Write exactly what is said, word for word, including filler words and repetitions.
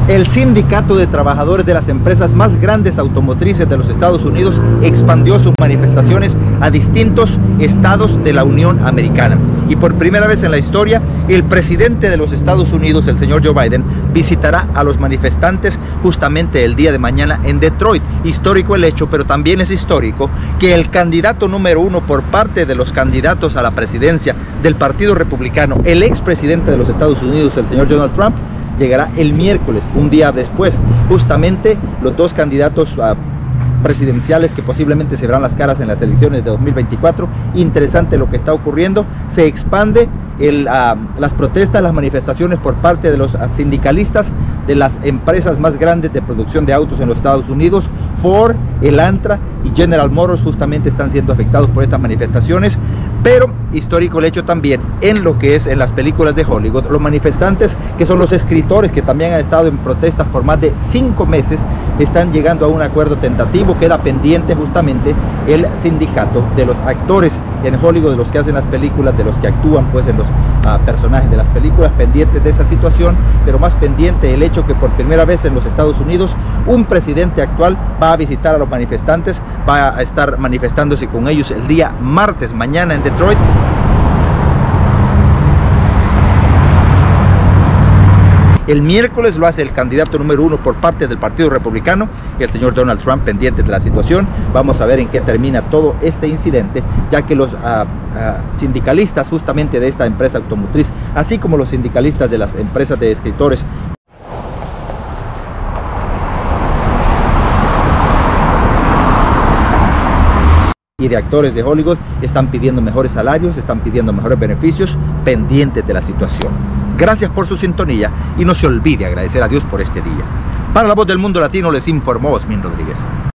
El sindicato de trabajadores de las empresas más grandes automotrices de los Estados Unidos expandió sus manifestaciones a distintos estados de la Unión Americana. Y por primera vez en la historia, el presidente de los Estados Unidos, el señor Joe Biden, visitará a los manifestantes justamente el día de mañana en Detroit. Histórico el hecho, pero también es histórico que el candidato número uno por parte de los candidatos a la presidencia del Partido Republicano, el expresidente de los Estados Unidos, el señor Donald Trump, llegará el miércoles, un día después. Justamente los dos candidatos uh, presidenciales que posiblemente se verán las caras en las elecciones de dos mil veinticuatro. Interesante lo que está ocurriendo. Se expande el, uh, las protestas, las manifestaciones por parte de los uh, sindicalistas de las empresas más grandes de producción de autos en los Estados Unidos. Ford, Elantra y General Motors justamente están siendo afectados por estas manifestaciones. Pero histórico el hecho también en lo que es en las películas de Hollywood. Los manifestantes, que son los escritores que también han estado en protestas por más de cinco meses, están llegando a un acuerdo tentativo. Queda pendiente justamente el sindicato de los actores en Hollywood, de los que hacen las películas, de los que actúan pues en los uh, personajes de las películas, pendientes de esa situación. Pero más pendiente el hecho que por primera vez en los Estados Unidos un presidente actual va a visitar a los manifestantes, va a estar manifestándose con ellos el día martes, mañana en Detroit. El miércoles lo hace el candidato número uno por parte del Partido Republicano, el señor Donald Trump, pendiente de la situación. Vamos a ver en qué termina todo este incidente, ya que los uh, uh, sindicalistas justamente de esta empresa automotriz, así como los sindicalistas de las empresas de escritores, y de actores de Hollywood, están pidiendo mejores salarios, están pidiendo mejores beneficios, pendientes de la situación. Gracias por su sintonía y no se olvide agradecer a Dios por este día. Para La Voz del Mundo Latino les informó Osmin Rodríguez.